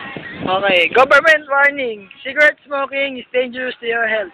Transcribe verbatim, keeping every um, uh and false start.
Okay, government warning. Cigarette smoking is dangerous to your health.